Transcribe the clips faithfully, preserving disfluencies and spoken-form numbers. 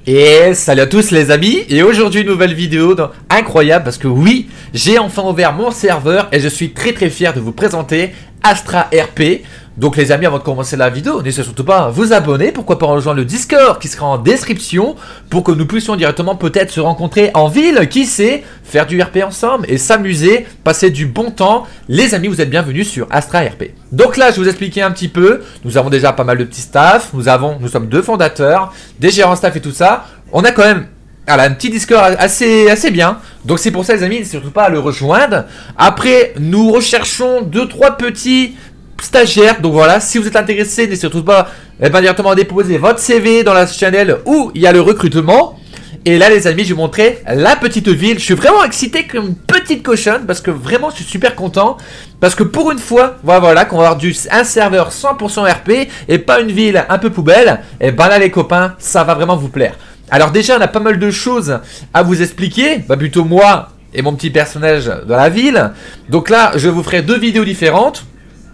Et salut à tous les amis, et aujourd'hui une nouvelle vidéo dans... incroyable parce que oui, j'ai enfin ouvert mon serveur et je suis très très fier de vous présenter Astra R P. Donc les amis, avant de commencer la vidéo, n'hésitez surtout pas à vous abonner, pourquoi pas rejoindre le Discord qui sera en description pour que nous puissions directement peut-être se rencontrer en ville, qui sait, faire du R P ensemble et s'amuser, passer du bon temps. Les amis, vous êtes bienvenus sur Astra R P. Donc là, je vais vous expliquer un petit peu, nous avons déjà pas mal de petits staffs, nous avons, nous sommes deux fondateurs, des gérants staff et tout ça. On a quand même voilà, un petit Discord assez, assez bien. Donc c'est pour ça les amis, n'hésitez surtout pas à le rejoindre. Après, nous recherchons deux trois petits stagiaires. Donc voilà, si vous êtes intéressé, n'hésitez surtout pas eh ben, directement à déposer votre C V dans la channel où il y a le recrutement. Et là les amis, je vais vous montrer la petite ville. Je suis vraiment excité comme une petite cochonne parce que vraiment je suis super content. Parce que pour une fois, voilà, voilà qu'on va avoir du, un serveur cent pour cent R P et pas une ville un peu poubelle. Et ben là les copains, ça va vraiment vous plaire. Alors déjà, on a pas mal de choses à vous expliquer, bah plutôt moi et mon petit personnage dans la ville. Donc là, je vous ferai deux vidéos différentes.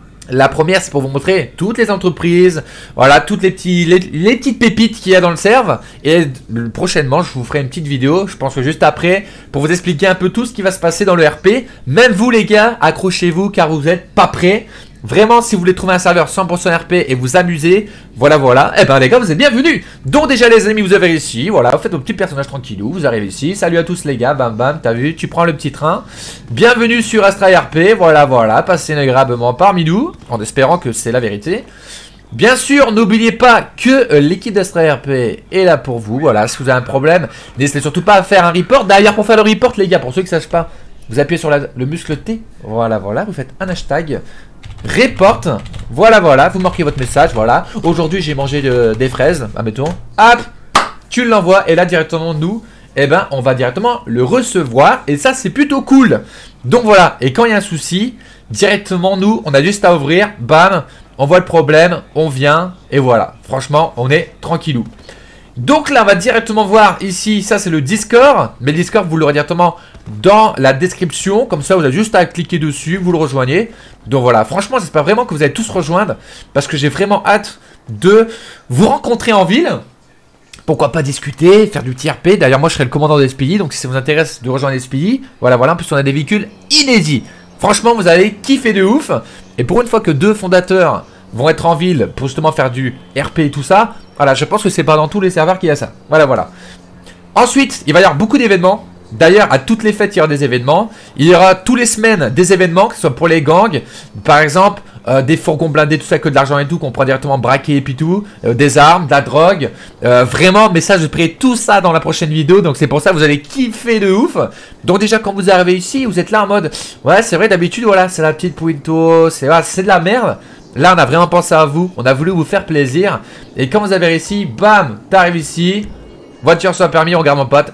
La première, c'est pour vous montrer toutes les entreprises, voilà, toutes les, petits, les, les petites pépites qu'il y a dans le serve. Et prochainement, je vous ferai une petite vidéo, je pense que juste après, pour vous expliquer un peu tout ce qui va se passer dans le R P. Même vous les gars, accrochez-vous car vous n'êtes pas prêts. Vraiment, si vous voulez trouver un serveur cent pour cent R P et vous amuser, voilà, voilà, eh ben les gars, vous êtes bienvenus. Donc déjà les amis, vous avez ici, voilà, vous faites vos petits personnages tranquillou, vous arrivez ici, salut à tous les gars, bam bam, t'as vu, tu prends le petit train. Bienvenue sur Astra R P, voilà, voilà, passez agréablement parmi nous, en espérant que c'est la vérité. Bien sûr, n'oubliez pas que euh, l'équipe d'Astra R P est là pour vous, voilà, si vous avez un problème, n'hésitez surtout pas à faire un report. D'ailleurs, pour faire le report les gars, pour ceux qui ne sachent pas, vous appuyez sur la, le muscle T, voilà, voilà, vous faites un hashtag. Report, voilà voilà, vous marquez votre message, voilà. Aujourd'hui j'ai mangé de, des fraises, admettons. Hop, tu l'envoies et là directement nous, eh ben on va directement le recevoir et ça c'est plutôt cool. Donc voilà, et quand il y a un souci, directement nous, on a juste à ouvrir, bam, on voit le problème, on vient et voilà. Franchement, on est tranquillou. Donc là on va directement voir ici, ça c'est le Discord, mais le Discord vous l'aurez directement dans la description, comme ça vous avez juste à cliquer dessus, vous le rejoignez. Donc voilà, franchement j'espère vraiment que vous allez tous rejoindre, parce que j'ai vraiment hâte de vous rencontrer en ville. Pourquoi pas discuter, faire du T R P, d'ailleurs moi je serai le commandant des S P I, donc si ça vous intéresse de rejoindre les S P I, voilà voilà, en plus on a des véhicules inédits. Franchement vous allez kiffer de ouf, et pour une fois que deux fondateurs vont être en ville pour justement faire du R P et tout ça, voilà, je pense que c'est pas dans tous les serveurs qu'il y a ça. Voilà, voilà. Ensuite, il va y avoir beaucoup d'événements. D'ailleurs, à toutes les fêtes, il y aura des événements. Il y aura tous les semaines des événements, que ce soit pour les gangs. Par exemple, euh, des fourgons blindés, tout ça, que de l'argent et tout, qu'on pourra directement braquer et puis tout. Euh, des armes, de la drogue. Euh, vraiment, mais ça, je ferai tout ça dans la prochaine vidéo. Donc, c'est pour ça que vous allez kiffer de ouf. Donc, déjà, quand vous arrivez ici, vous êtes là en mode... Ouais, c'est vrai, d'habitude, voilà, c'est la petite Puinto. C'est voilà, c'est de la merde. Là, on a vraiment pensé à vous. On a voulu vous faire plaisir. Et quand vous avez réussi, bam, t'arrives ici. Voiture sans permis, on regarde mon pote.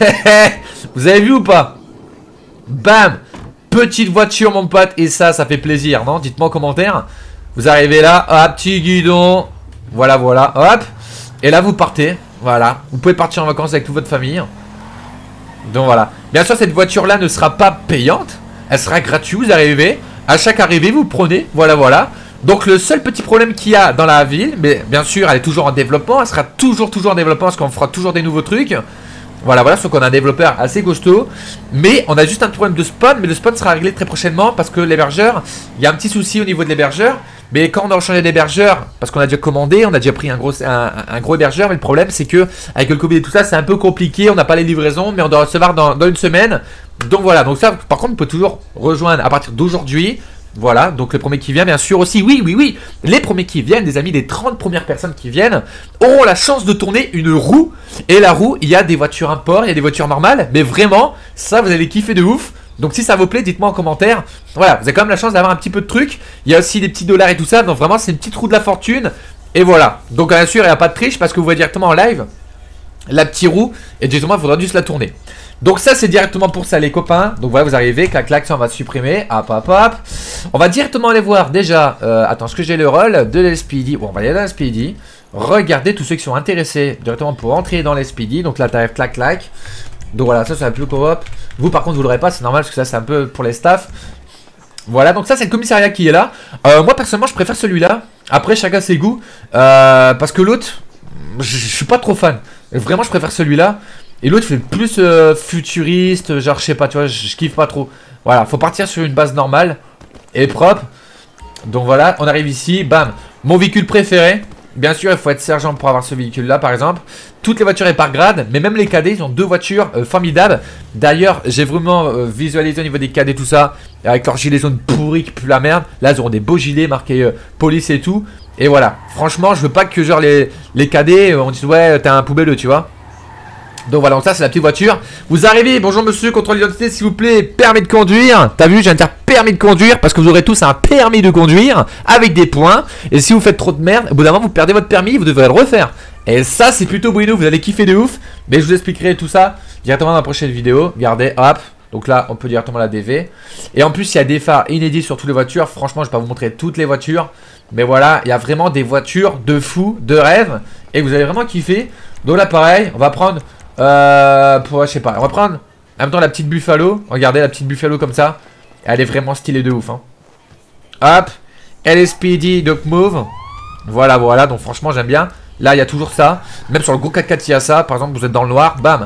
Vous avez vu ou pas? Bam, petite voiture, mon pote. Et ça, ça fait plaisir, non? Dites-moi en commentaire. Vous arrivez là, hop, petit guidon. Voilà, voilà, hop. Et là, vous partez. Voilà. Vous pouvez partir en vacances avec toute votre famille. Donc voilà. Bien sûr, cette voiture-là ne sera pas payante. Elle sera gratuite. Vous arrivez. À chaque arrivée, vous prenez. Voilà, voilà. Donc le seul petit problème qu'il y a dans la ville, mais bien sûr elle est toujours en développement, elle sera toujours toujours en développement parce qu'on fera toujours des nouveaux trucs. Voilà voilà, sauf qu'on a un développeur assez costaud. Mais on a juste un problème de spawn, mais le spawn sera réglé très prochainement parce que l'hébergeur, il y a un petit souci au niveau de l'hébergeur. Mais quand on a changé d'hébergeur, parce qu'on a déjà commandé, on a déjà pris un gros, un, un gros hébergeur, mais le problème c'est que avec le Covid et tout ça, c'est un peu compliqué, on n'a pas les livraisons, mais on doit recevoir dans, dans une semaine. Donc voilà, donc ça par contre on peut toujours rejoindre à partir d'aujourd'hui. Voilà, donc le premier qui vient, bien sûr aussi, oui, oui, oui, les premiers qui viennent, des amis, les trente premières personnes qui viennent, auront la chance de tourner une roue. Et la roue, il y a des voitures import, il y a des voitures normales, mais vraiment, ça, vous allez kiffer de ouf. Donc si ça vous plaît, dites-moi en commentaire. Voilà, vous avez quand même la chance d'avoir un petit peu de trucs. Il y a aussi des petits dollars et tout ça, donc vraiment, c'est une petite roue de la fortune. Et voilà, donc bien sûr, il n'y a pas de triche parce que vous voyez directement en live la petite roue, et directement, il faudra juste la tourner. Donc ça c'est directement pour ça les copains. Donc voilà, vous arrivez, clac clac, ça on va supprimer. Hop hop hop. On va directement aller voir déjà euh, attends, est-ce que j'ai le rôle de l'S P D? Bon, on va aller dans l'S P D. Regardez tous ceux qui sont intéressés directement pour entrer dans l'S P D. Donc là t'arrives, clac clac. Donc voilà, ça c'est un peu coop. Vous par contre vous l'aurez pas, c'est normal parce que ça c'est un peu pour les staffs. Voilà, donc ça c'est le commissariat qui est là. euh, Moi personnellement je préfère celui-là. Après chacun ses goûts, euh, parce que l'autre, je suis pas trop fan. Vraiment, je préfère celui-là. Et l'autre fait plus euh, futuriste, genre je sais pas, tu vois, je, je kiffe pas trop. Voilà, faut partir sur une base normale et propre. Donc voilà, on arrive ici, bam. Mon véhicule préféré. Bien sûr, il faut être sergent pour avoir ce véhicule-là, par exemple. Toutes les voitures sont par grade, mais même les cadets, ils ont deux voitures euh, formidables. D'ailleurs, j'ai vraiment euh, visualisé au niveau des cadets tout ça, avec leurs gilets jaunes pourris qui puent la merde. Là, ils auront des beaux gilets marqués euh, police et tout. Et voilà, franchement, je veux pas que genre les, les cadets, euh, on dise ouais, t'es un poubelleux, tu vois. Donc voilà, donc ça c'est la petite voiture. Vous arrivez, bonjour monsieur, contrôle d'identité s'il vous plaît, permis de conduire. T'as vu, je viens de dire permis de conduire parce que vous aurez tous un permis de conduire avec des points. Et si vous faites trop de merde, au bout d'un moment vous perdez votre permis, vous devrez le refaire. Et ça c'est plutôt bueno, vous allez kiffer de ouf. Mais je vous expliquerai tout ça directement dans la prochaine vidéo. Regardez, hop. Donc là on peut directement la D V. Et en plus il y a des phares inédits sur toutes les voitures. Franchement je vais pas vous montrer toutes les voitures. Mais voilà, il y a vraiment des voitures de fou, de rêve. Et vous allez vraiment kiffer. Donc là pareil, on va prendre... Euh, pour, je sais pas, on va prendre en même temps la petite Buffalo. Regardez la petite Buffalo comme ça. Elle est vraiment stylée de ouf hein. Hop, L S P D, donc move. Voilà, voilà, donc franchement j'aime bien. Là il y a toujours ça. Même sur le gros quatre quatre il y a ça. Par exemple vous êtes dans le noir, bam.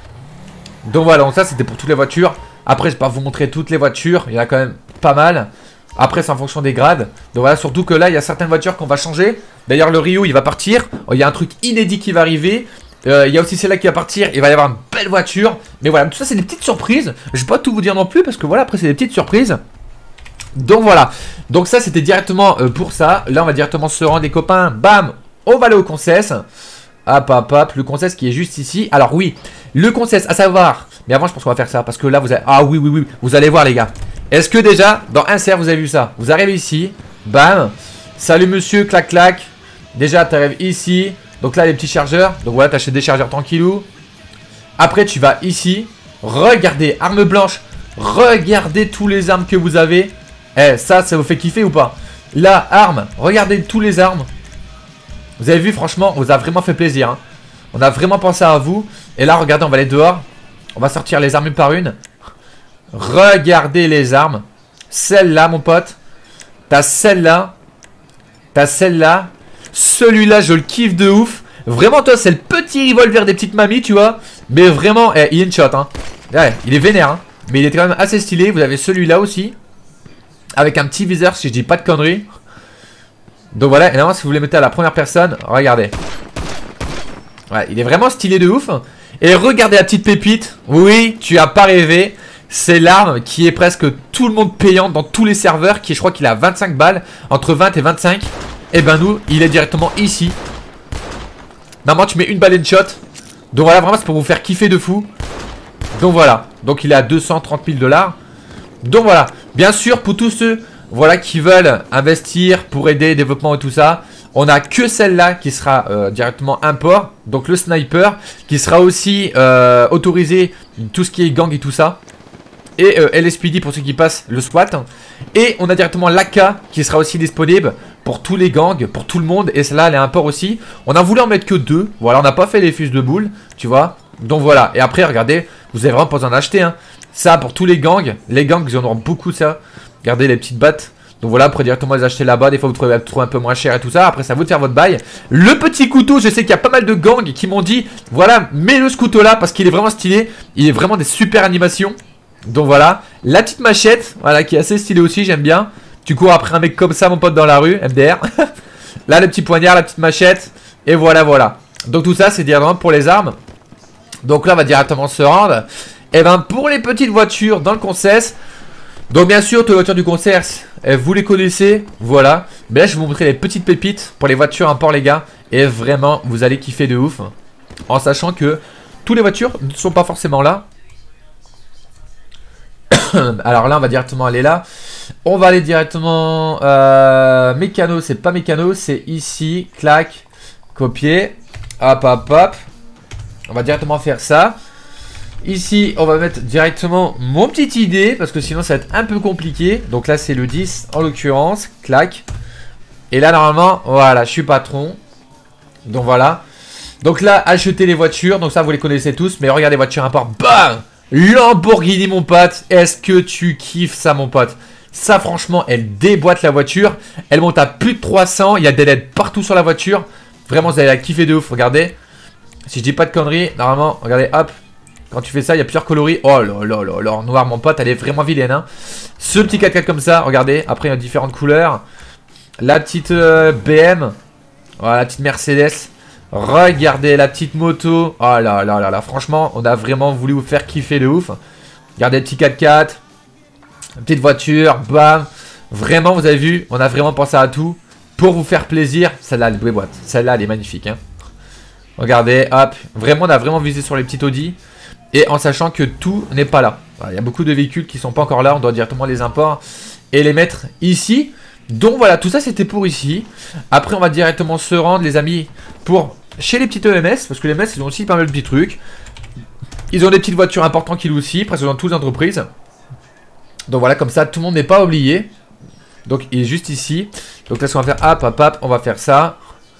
Donc voilà, donc ça c'était pour toutes les voitures. Après je vais pas vous montrer toutes les voitures. Il y en a quand même pas mal. Après c'est en fonction des grades. Donc voilà, surtout que là il y a certaines voitures qu'on va changer. D'ailleurs le Rio il va partir. Il y a un truc inédit qui va arriver. Il euh, y a aussi celle-là qui va partir. Il va y avoir une belle voiture. Mais voilà, tout ça c'est des petites surprises. Je vais pas tout vous dire non plus parce que voilà, après c'est des petites surprises. Donc voilà. Donc ça c'était directement euh, pour ça. Là on va directement se rendre les copains. Bam, on va aller au Concess. Hop hop hop, le Concess qui est juste ici. Alors oui, le Concess à savoir. Mais avant je pense qu'on va faire ça parce que là vous avez... Ah oui oui oui, vous allez voir les gars. Est-ce que déjà dans Insert vous avez vu ça? Vous arrivez ici. Bam. Salut monsieur, clac clac. Déjà tu arrives ici. Donc là les petits chargeurs, donc voilà t'achètes des chargeurs tranquillou. Après tu vas ici. Regardez, arme blanche. Regardez tous les armes que vous avez. Eh ça, ça vous fait kiffer ou pas? Là, armes, regardez tous les armes. Vous avez vu franchement, on vous a vraiment fait plaisir hein. On a vraiment pensé à vous. Et là regardez, on va aller dehors. On va sortir les armes une par une. Regardez les armes. Celle-là mon pote. T'as celle-là. T'as celle-là. Celui-là, je le kiffe de ouf. Vraiment, toi, c'est le petit revolver des petites mamies, tu vois. Mais vraiment, eh, il est une shot, hein. Ouais, il est vénère, hein. Mais il est quand même assez stylé. Vous avez celui-là aussi. Avec un petit viseur, si je dis pas de conneries. Donc voilà, et normalement, si vous le mettez à la première personne, regardez. Ouais, il est vraiment stylé de ouf. Et regardez la petite pépite. Oui, tu as pas rêvé. C'est l'arme qui est presque tout le monde payant dans tous les serveurs. Qui, je crois qu'il a vingt-cinq balles. Entre vingt et vingt-cinq. Et ben nous, il est directement ici. Normalement tu mets une balle in shot. Donc voilà, vraiment c'est pour vous faire kiffer de fou. Donc voilà, donc il est à deux cent trente mille dollars. Donc voilà, bien sûr pour tous ceux voilà, qui veulent investir pour aider le développement et tout ça, on a que celle-là qui sera euh, directement import. Donc le sniper qui sera aussi euh, autorisé tout ce qui est gang et tout ça. Et euh, L S P D pour ceux qui passent le squat. Et on a directement l'A K qui sera aussi disponible pour tous les gangs, pour tout le monde. Et celle-là elle est import aussi. On a voulu en mettre que deux. Voilà, on n'a pas fait les fuses de boules, tu vois. Donc voilà, et après regardez, vous avez vraiment pas besoin d'en acheter hein. Ça pour tous les gangs. Les gangs ils en auront beaucoup ça. Regardez les petites battes. Donc voilà, après directement les acheter là-bas. Des fois vous trouvez, vous trouvez un peu moins cher et tout ça. Après ça vous de faire votre bail. Le petit couteau, je sais qu'il y a pas mal de gangs qui m'ont dit voilà, mets-le ce couteau là parce qu'il est vraiment stylé. Il est vraiment des super animations. Donc voilà, la petite machette, voilà, qui est assez stylée aussi, j'aime bien. Tu cours après un mec comme ça, mon pote, dans la rue, M D R. Là, le petit poignard, la petite machette. Et voilà, voilà. Donc tout ça, c'est directement pour les armes. Donc là, on va directement se rendre. Et ben pour les petites voitures dans le Concess. Donc bien sûr, toutes les voitures du Concess, vous les connaissez, voilà. Mais là, je vais vous montrer les petites pépites pour les voitures import, les gars. Et vraiment, vous allez kiffer de ouf. En sachant que toutes les voitures ne sont pas forcément là. Alors là on va directement aller là. On va aller directement euh, mécano, c'est pas mécano, c'est ici. Clac, copier. Hop hop hop. On va directement faire ça. Ici on va mettre directement mon petite idée. Parce que sinon ça va être un peu compliqué. Donc là c'est le dix en l'occurrence. Clac. Et là normalement, voilà, je suis patron. Donc voilà. Donc là acheter les voitures. Donc ça vous les connaissez tous. Mais regardez voiture import. Bam, Lamborghini mon pote, est-ce que tu kiffes ça mon pote? Ça franchement elle déboîte la voiture. Elle monte à plus de trois cents, il y a des L E D partout sur la voiture. Vraiment vous allez la kiffer de ouf, regardez. Si je dis pas de conneries, normalement, regardez, hop. Quand tu fais ça, il y a plusieurs coloris. Oh là là là là, en noir, mon pote, elle est vraiment vilaine. Hein. Ce petit quatre quatre comme ça, regardez. Après, il y a différentes couleurs. La petite euh, B M. Voilà, la petite Mercedes. Regardez la petite moto. Oh là là là là. Franchement, on a vraiment voulu vous faire kiffer de ouf. Regardez le petit quatre quatre. Petite voiture. Bam. Vraiment, vous avez vu, on a vraiment pensé à tout. Pour vous faire plaisir. Celle-là, elle est boîte. Celle-là, elle est magnifique. Hein. Regardez, hop. Vraiment, on a vraiment visé sur les petites Audi. Et en sachant que tout n'est pas là. Il voilà, y a beaucoup de véhicules qui sont pas encore là. On doit directement les importer et les mettre ici. Donc voilà, tout ça c'était pour ici. Après on va directement se rendre les amis pour chez les petites E M S. Parce que les E M S ils ont aussi pas mal de petits trucs. Ils ont des petites voitures importantes qu'ils aussi. Presque dans toutes les entreprises. Donc voilà, comme ça tout le monde n'est pas oublié. Donc il est juste ici. Donc là ce qu'on va faire, hop hop hop, on va faire ça.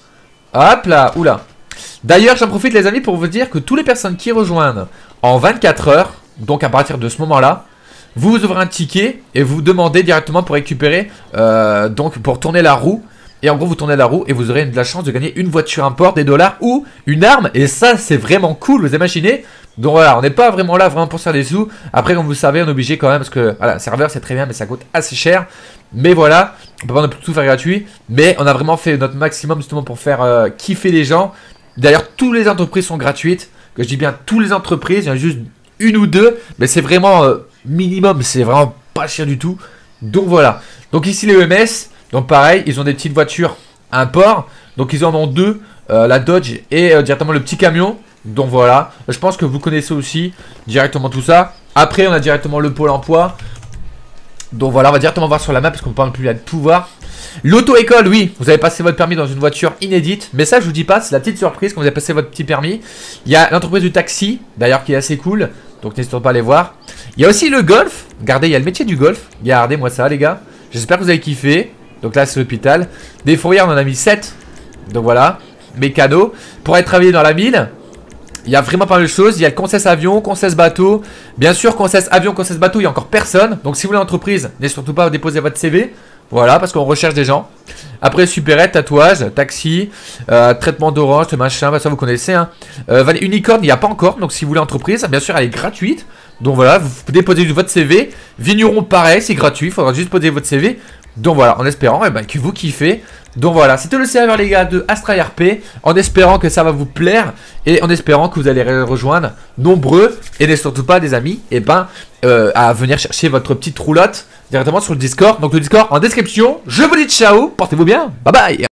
Hop là, oula. D'ailleurs j'en profite les amis pour vous dire que toutes les personnes qui rejoignent en vingt-quatre heures, donc à partir de ce moment là, vous ouvrez un ticket et vous demandez directement pour récupérer, euh, donc pour tourner la roue. Et en gros vous tournez la roue et vous aurez de la chance de gagner une voiture import, des dollars ou une arme. Et ça c'est vraiment cool, vous imaginez. Donc voilà, on n'est pas vraiment là vraiment pour faire des sous. Après comme vous le savez on est obligé quand même parce que voilà, serveur c'est très bien mais ça coûte assez cher. Mais voilà, on peut pas non plus tout faire gratuit. Mais on a vraiment fait notre maximum justement pour faire euh, kiffer les gens. D'ailleurs toutes les entreprises sont gratuites. Que je dis bien toutes les entreprises, il y en a juste une ou deux. Mais c'est vraiment euh, minimum, c'est vraiment pas cher du tout. Donc voilà, donc ici les E M S. Donc pareil, ils ont des petites voitures import. Donc ils en ont deux, euh, la Dodge et euh, directement le petit camion. Donc voilà, je pense que vous connaissez aussi directement tout ça. Après on a directement le pôle emploi. Donc voilà, on va directement voir sur la map parce qu'on ne parle plus de tout voir. L'auto-école, oui, vous avez passé votre permis dans une voiture inédite. Mais ça je vous dis pas, c'est la petite surprise quand vous avez passé votre petit permis. Il y a l'entreprise du taxi, d'ailleurs qui est assez cool. Donc n'hésitez pas à aller voir. Il y a aussi le golf, regardez, il y a le métier du golf. Regardez moi ça les gars, j'espère que vous avez kiffé. Donc là c'est l'hôpital. Des fourrières on en a mis sept. Donc voilà, mécano. Pour aller travailler dans la mine, il y a vraiment pas mal de choses. Il y a le Concesse avion, Concesse bateau. Bien sûr, Concesse avion, Concesse bateau, il y a encore personne. Donc si vous voulez l'entreprise, n'hésitez surtout pas à déposer votre C V. Voilà, parce qu'on recherche des gens. Après, supérette, tatouage, taxi, euh, traitement d'orange, machin, bah, ça vous connaissez. Hein. Euh, Unicorn, il n'y a pas encore. Donc si vous voulez l'entreprise, bien sûr, elle est gratuite. Donc voilà, vous déposez votre C V. Vigneron, pareil, c'est gratuit. Il faudra juste poser votre C V. Donc voilà, en espérant eh ben, que vous kiffez. Donc voilà, c'était le serveur les gars de Astra R P. En espérant que ça va vous plaire. Et en espérant que vous allez rejoindre nombreux. Et n'hésitez surtout pas des amis et ben, euh, à venir chercher votre petite roulotte directement sur le Discord. Donc le Discord en description. Je vous dis ciao, portez-vous bien, bye bye.